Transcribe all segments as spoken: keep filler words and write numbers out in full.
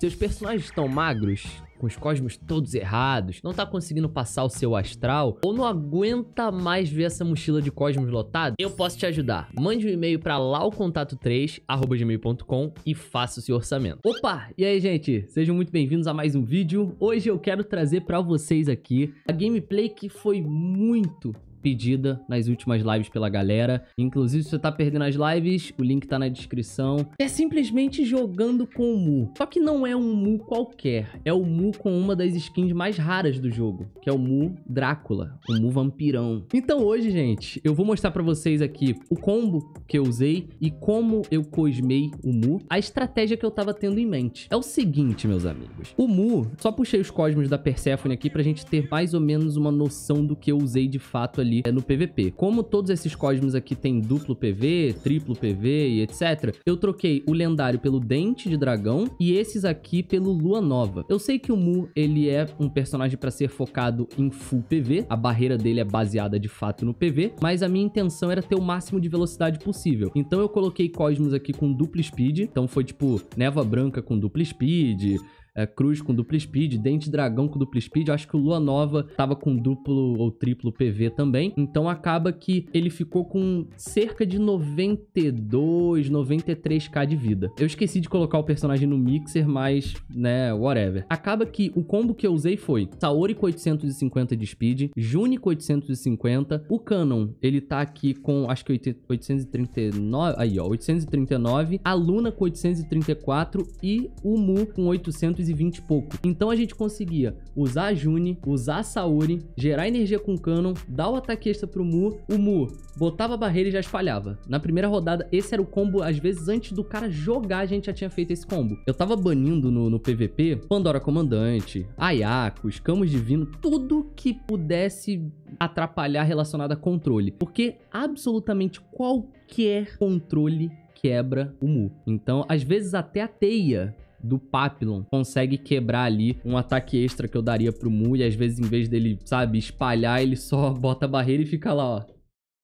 Seus personagens estão magros, com os cosmos todos errados, não tá conseguindo passar o seu astral, ou não aguenta mais ver essa mochila de cosmos lotada? Eu posso te ajudar. Mande um e-mail para laucontato três arroba gmail ponto com e faça o seu orçamento. Opa! E aí, gente? Sejam muito bem-vindos a mais um vídeo. Hoje eu quero trazer para vocês aqui a gameplay que foi muito pedida nas últimas lives pela galera. Inclusive, se você tá perdendo as lives, o link tá na descrição. É simplesmente jogando com o Mu. Só que não é um Mu qualquer. É o Mu com uma das skins mais raras do jogo, que é o Mu Drácula, o Mu Vampirão. Então hoje, gente, eu vou mostrar pra vocês aqui o combo que eu usei e como eu cosmei o Mu, a estratégia que eu tava tendo em mente. É o seguinte, meus amigos. O Mu, só puxei os cosmos da Persephone aqui pra gente ter mais ou menos uma noção do que eu usei de fato ali é no P V P. Como todos esses cosmos aqui tem duplo P V, triplo P V e etcétera, eu troquei o lendário pelo Dente de Dragão e esses aqui pelo Lua Nova. Eu sei que o Mu, ele é um personagem para ser focado em full P V, a barreira dele é baseada de fato no P V, mas a minha intenção era ter o máximo de velocidade possível. Então eu coloquei cosmos aqui com duplo speed, então foi tipo Névoa Branca com duplo speed, É, Cruz com duplo speed, Dente Dragão com duplo speed. Eu acho que o Lua Nova tava com duplo ou triplo P V também. Então acaba que ele ficou com cerca de noventa e dois, noventa e três k de vida. Eu esqueci de colocar o personagem no mixer, mas, né, whatever. Acaba que o combo que eu usei foi Saori com oitocentos e cinquenta de speed, Juni com oitocentos e cinquenta, o Canon, ele tá aqui com, acho que oitocentos e trinta e nove, aí ó, oitocentos e trinta e nove, a Luna com oitocentos e trinta e quatro e o Mu com oitocentos e vinte e pouco. Então a gente conseguia usar a Juni, usar a Saori, gerar energia com o Canon, dar o ataque extra pro Mu, o Mu botava a barreira e já espalhava. Na primeira rodada, esse era o combo, às vezes antes do cara jogar, a gente já tinha feito esse combo. Eu tava banindo no, no P V P Pandora Comandante, Ayako, Escamos Divino, tudo que pudesse atrapalhar relacionado a controle. Porque absolutamente qualquer controle quebra o Mu. Então, às vezes até a teia do Papillon consegue quebrar ali um ataque extra que eu daria pro Mu, e às vezes em vez dele, sabe, espalhar, ele só bota a barreira e fica lá, ó.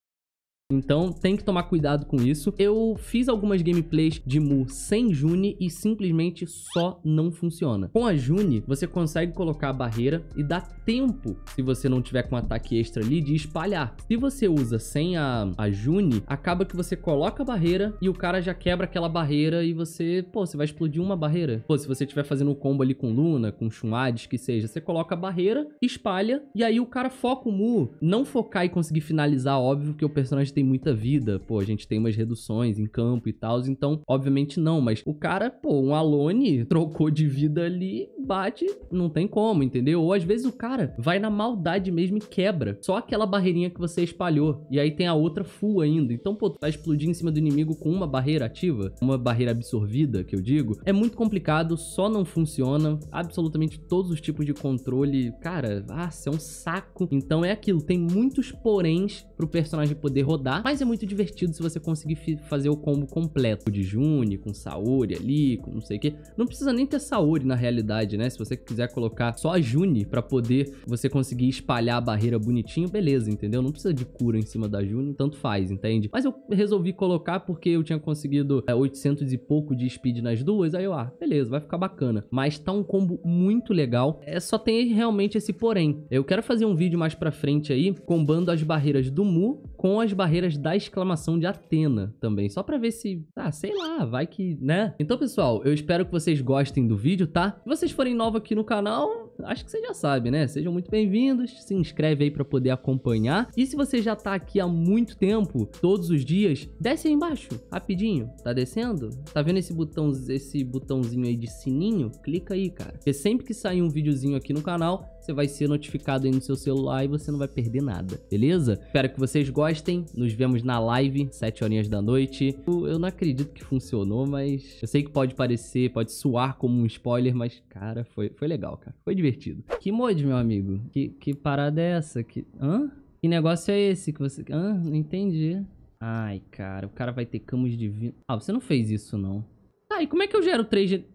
Então tem que tomar cuidado com isso. Eu fiz algumas gameplays de Mu sem Juni e simplesmente só não funciona. Com a Juni, você consegue colocar a barreira e dá tempo, se você não tiver com um ataque extra ali, de espalhar. Se você usa sem a, a Juni, acaba que você coloca a barreira e o cara já quebra aquela barreira e você, pô, você vai explodir uma barreira. Pô, se você estiver fazendo um combo ali com Luna, com Chunades, que seja, você coloca a barreira, espalha e aí o cara foca o Mu. Não focar e conseguir finalizar, óbvio que o personagem tem muita vida, pô, a gente tem umas reduções em campo e tal, então, obviamente não, mas o cara, pô, um Alone trocou de vida ali, bate, não tem como, entendeu? Ou às vezes o cara vai na maldade mesmo e quebra só aquela barreirinha que você espalhou, e aí tem a outra full ainda, então, pô, tu vai explodir em cima do inimigo com uma barreira ativa, uma barreira absorvida, que eu digo, é muito complicado, só não funciona, absolutamente todos os tipos de controle, cara, ah, é um saco, então é aquilo, tem muitos poréns pro personagem poder rodar, mas é muito divertido se você conseguir fazer o combo completo de Juni, com Saori ali, com não sei o que. Não precisa nem ter Saori na realidade, né? Se você quiser colocar só a Juni pra poder você conseguir espalhar a barreira bonitinho, beleza, entendeu? Não precisa de cura em cima da Juni, tanto faz, entende? Mas eu resolvi colocar porque eu tinha conseguido é, oitocentos e pouco de speed nas duas, aí eu, ah, beleza, vai ficar bacana. Mas tá um combo muito legal, é só tem realmente esse porém. Eu quero fazer um vídeo mais pra frente aí, combando as barreiras do Mu com as barreiras da exclamação de Athena também, só pra ver se, ah, sei lá, vai que, né? Então, pessoal, eu espero que vocês gostem do vídeo, tá? Se vocês forem novos aqui no canal, acho que você já sabe, né? Sejam muito bem-vindos, se inscreve aí pra poder acompanhar. E se você já tá aqui há muito tempo, todos os dias, desce aí embaixo, rapidinho. Tá descendo? Tá vendo esse botão, esse botãozinho aí de sininho? Clica aí, cara. Porque sempre que sair um videozinho aqui no canal, você vai ser notificado aí no seu celular e você não vai perder nada, beleza? Espero que vocês gostem. Nos vemos na live, sete horinhas da noite. Eu, eu não acredito que funcionou, mas eu sei que pode parecer, pode soar como um spoiler, mas, cara, foi, foi legal, cara. Foi divertido. Que mod, meu amigo? Que, que parada é essa? Que... Hã? Que negócio é esse que você... Hã? Não entendi. Ai, cara, o cara vai ter Camus Divino. Ah, você não fez isso, não. Ah, e como é que eu gero três G...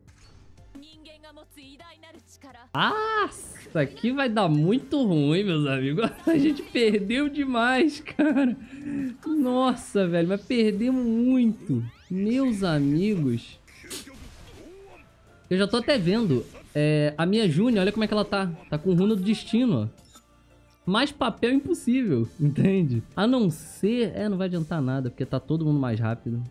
Ah, isso aqui vai dar muito ruim, meus amigos. A gente perdeu demais, cara. Nossa, velho, mas perdemos muito. Meus amigos. Eu já tô até vendo. É, a minha June, olha como é que ela tá. Tá com runa do destino, ó. Mais papel impossível, entende? A não ser... É, não vai adiantar nada, porque tá todo mundo mais rápido.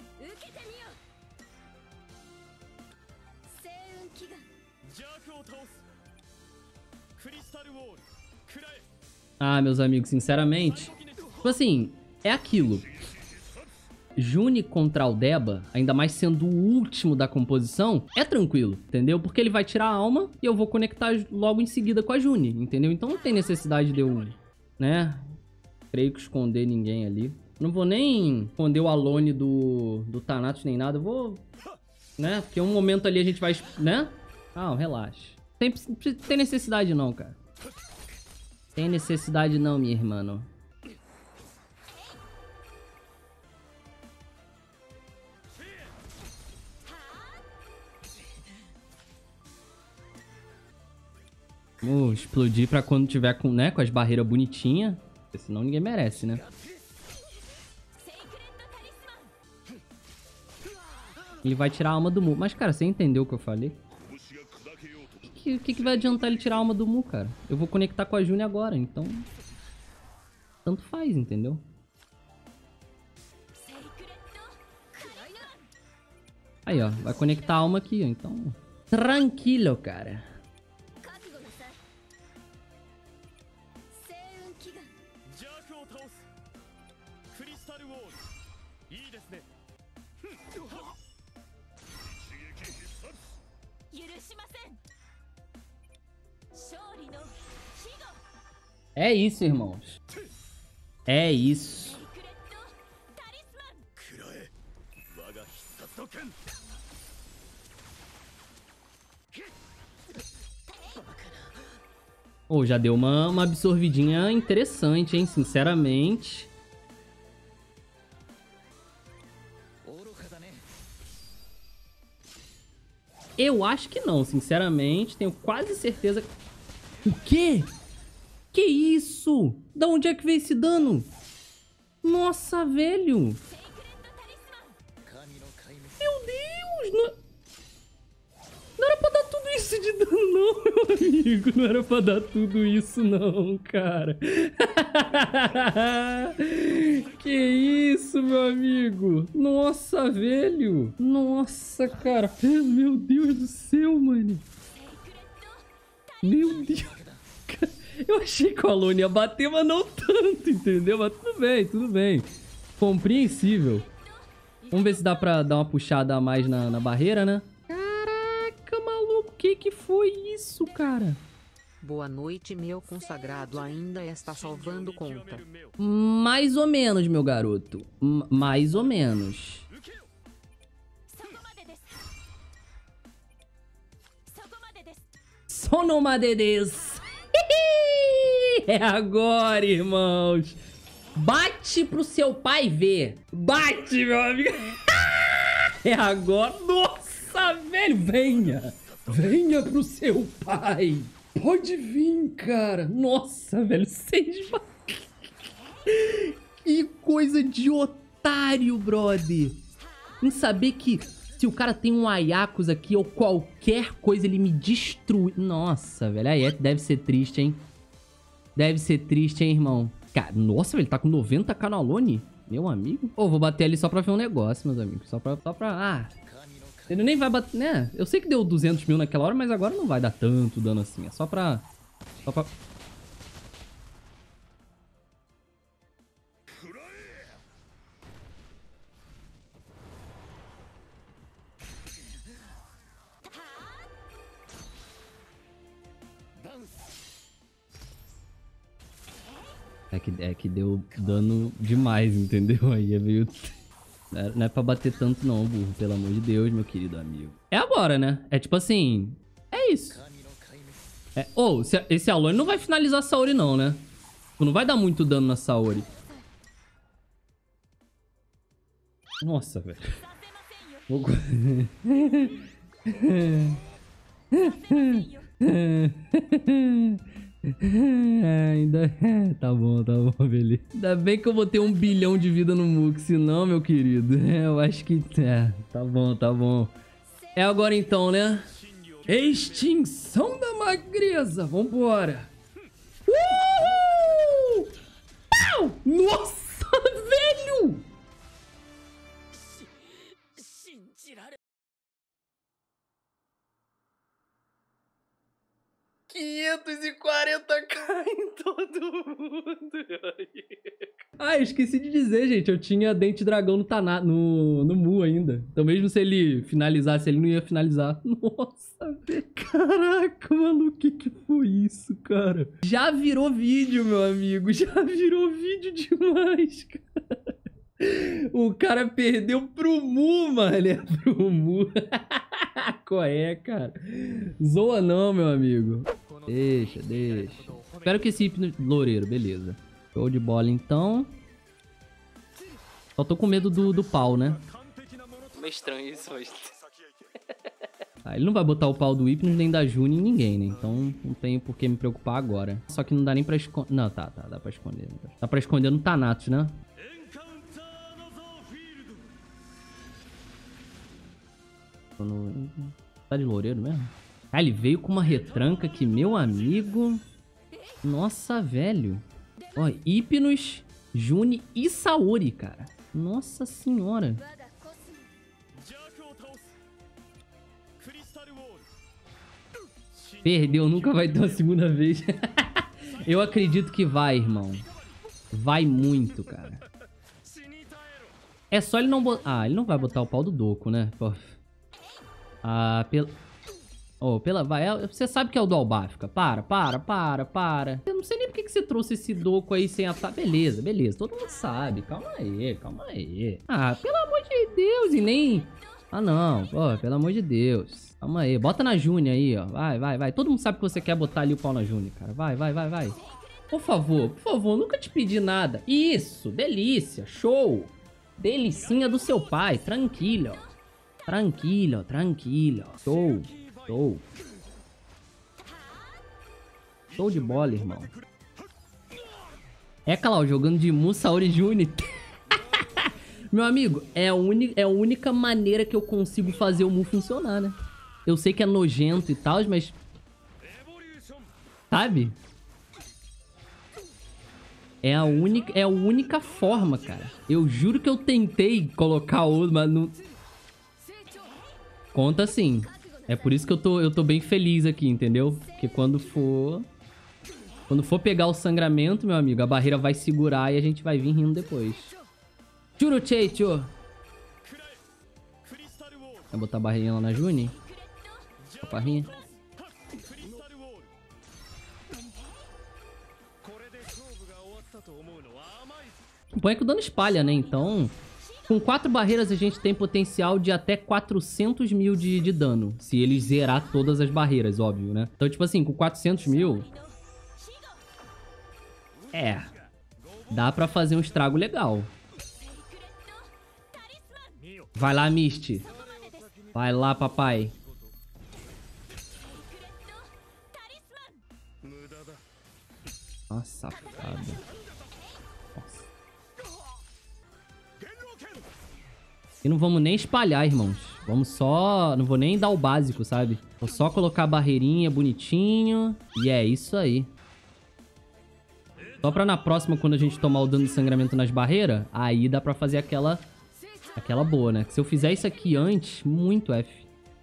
Ah, meus amigos, sinceramente... Tipo assim, é aquilo. June contra Aldeba, ainda mais sendo o último da composição, é tranquilo, entendeu? Porque ele vai tirar a alma e eu vou conectar logo em seguida com a June, entendeu? Então não tem necessidade de eu, né, creio que esconder ninguém ali. Não vou nem esconder o Alone do, do Thanatos nem nada, eu vou, né, porque um momento ali a gente vai, né? Ah, relaxa. Tem, tem necessidade não, cara. Tem necessidade não, minha irmã, não. Vou explodir pra quando tiver com, né, com as barreiras bonitinhas. Porque senão ninguém merece, né? Ele vai tirar a alma do Mu. Mas, cara, você entendeu o que eu falei? O que, que, que vai adiantar ele tirar a alma do Mu, cara? Eu vou conectar com a June agora, então... Tanto faz, entendeu? Aí, ó. Vai conectar a alma aqui, ó. Então... Tranquilo, cara. É isso, irmãos. É isso. Oh, já deu uma, uma absorvidinha interessante, hein? Sinceramente. Eu acho que não, sinceramente. Tenho quase certeza... O quê? Que isso? Da onde é que veio esse dano? Nossa, velho. Meu Deus. Não... não era pra dar tudo isso de dano, não, meu amigo. Não era pra dar tudo isso, não, cara. Que isso, meu amigo. Nossa, velho. Nossa, cara. Meu Deus do céu, mano. Meu Deus. Eu achei que o Alone ia bater, mas não tanto, entendeu? Mas tudo bem, tudo bem. Compreensível. Vamos ver se dá pra dar uma puxada a mais na, na barreira, né? Caraca, maluco. O que que foi isso, cara? Boa noite, meu consagrado. Ainda está salvando conta. Mais ou menos, meu garoto. M- mais ou menos. Sonomadedes. É agora, irmãos. Bate pro seu pai ver. Bate, meu amigo. É agora. Nossa, velho. Venha. Venha pro seu pai. Pode vir, cara. Nossa, velho. Seis... Que coisa de otário, brother. Em saber que se o cara tem um Ayakus aqui ou qualquer coisa, ele me destrui. Nossa, velho. Aí deve ser triste, hein? Deve ser triste, hein, irmão? Cara, nossa, velho. Ele tá com noventa k no Alone? Meu amigo. Ô, vou bater ali só pra ver um negócio, meus amigos. Só pra... Só pra... Ah... Ele nem vai bater, né? Eu sei que deu duzentos mil naquela hora, mas agora não vai dar tanto dano assim. É só pra... Só pra... É que, é que deu dano demais, entendeu? Aí é meio... Não é pra bater tanto não, burro. Pelo amor de Deus, meu querido amigo. É agora, né? É tipo assim... É isso. É... Oh, esse Alone não vai finalizar a Saori não, né? Não vai dar muito dano na Saori. Nossa, velho. Vou... Ainda... Tá bom, tá bom, beleza. Ainda bem que eu vou ter um bilhão de vida no Mux, não, meu querido. Eu acho que... É, tá bom, tá bom. É agora então, né? Extinção da magreza. Vambora. Uhul! Pau! Nossa, velho! quinhentos e quarenta k em todo mundo. Ah, eu esqueci de dizer, gente. Eu tinha Dente Dragão no, Tana, no, no Mu ainda. Então mesmo se ele finalizasse, ele não ia finalizar. Nossa, velho. Caraca, maluco, o que que foi isso, cara? Já virou vídeo, meu amigo. Já virou vídeo demais, cara. O cara perdeu pro Mu, mano. É pro Mu. Qual é, cara? Zoa não, meu amigo. Deixa, deixa. Espero que esse hipno... Loureiro, beleza. Show de bola, então. Só tô com medo do, do pau, né? Meio estranho isso hoje. Ah, ele não vai botar o pau do Hypnos nem da Juni em ninguém, né? Então não tenho por que me preocupar agora. Só que não dá nem pra esconder... Não, tá, tá. Dá pra esconder. Dá pra esconder no Thanatos, né? Tá de loureiro mesmo? Ah, ele veio com uma retranca que, meu amigo... Nossa, velho. Ó, Hypnos, Juni e Saori, cara. Nossa senhora. Perdeu, nunca vai ter uma segunda vez. Eu acredito que vai, irmão. Vai muito, cara. É só ele não botar... Ah, ele não vai botar o pau do Doku, né? Pô. Ah, pela... Oh, pela... Vai, você sabe que é o do Albáfica. Para, para, para, para. Eu não sei nem por que que você trouxe esse Doku aí sem atar. Beleza, beleza. Todo mundo sabe. Calma aí, calma aí. Ah, pelo amor de Deus. E nem... Ah, não. Pô, pelo amor de Deus. Calma aí. Bota na Juni aí, ó. Vai, vai, vai. Todo mundo sabe que você quer botar ali o pau na Juni, cara. Vai, vai, vai, vai. Por favor, por favor. Nunca te pedi nada. Isso. Delícia. Show. Delicinha do seu pai. Tranquilo. Tranquilo, tranquilo. Show. Show. Show de bola, irmão. É, Clau, jogando de Mu, Saori Juni. Meu amigo, é a, uni, é a única maneira que eu consigo fazer o Mu funcionar, né? Eu sei que é nojento e tal, mas... Sabe? É a única, é a única forma, cara. Eu juro que eu tentei colocar outro, mas não... Conta sim. É por isso que eu tô, eu tô bem feliz aqui, entendeu? Porque quando for... Quando for pegar o sangramento, meu amigo, a barreira vai segurar e a gente vai vir rindo depois. Churucheicho! Vai botar a barreirinha lá na Juni? A barrinha. O bom é que o dano espalha, né? Então... Com quatro barreiras a gente tem potencial de até quatrocentos mil de, de dano. Se eles zerar todas as barreiras, óbvio, né? Então, tipo assim, com quatrocentos mil... É. Dá pra fazer um estrago legal. Vai lá, Misty. Vai lá, papai. Nossa, safada. E não vamos nem espalhar, irmãos. Vamos só... Não vou nem dar o básico, sabe? Vou só colocar a barreirinha bonitinho. E é isso aí. Só pra na próxima, quando a gente tomar o dano de sangramento nas barreiras, aí dá pra fazer aquela... Aquela boa, né? Que se eu fizer isso aqui antes, muito F.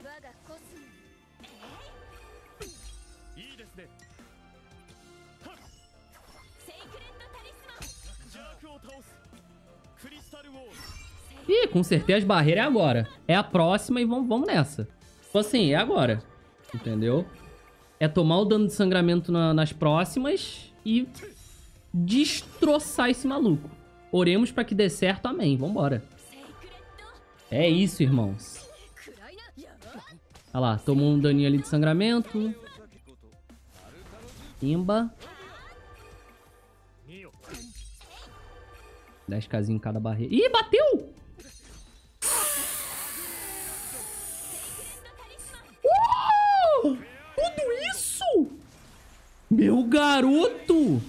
Ih, consertei as barreiras, é agora. É a próxima e vamos, vamos nessa. Tipo assim, é agora. Entendeu? É tomar o dano de sangramento na, nas próximas e destroçar esse maluco. Oremos pra que dê certo, amém. Vambora. É isso, irmãos. Olha lá, tomou um daninho ali de sangramento. Imba. dez casinhos em cada barreira. Ih, bateu! Uh! Tudo isso? Meu garoto!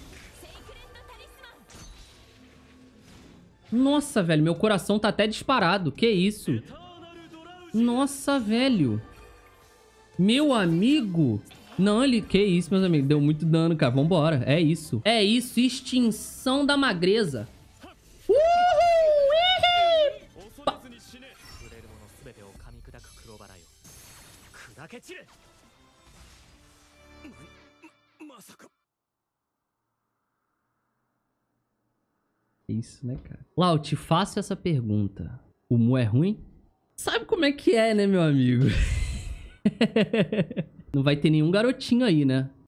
Nossa, velho, meu coração tá até disparado. Que isso? Nossa, velho. Meu amigo. Não, ele... Que isso, meus amigos. Deu muito dano, cara. Vambora. É isso. É isso. Extinção da magreza. Uhul! Uhul! Pa... É isso, né, cara? Lau, te faço essa pergunta. O Mu é ruim? Sabe como é que é, né, meu amigo? Não vai ter nenhum garotinho aí, né?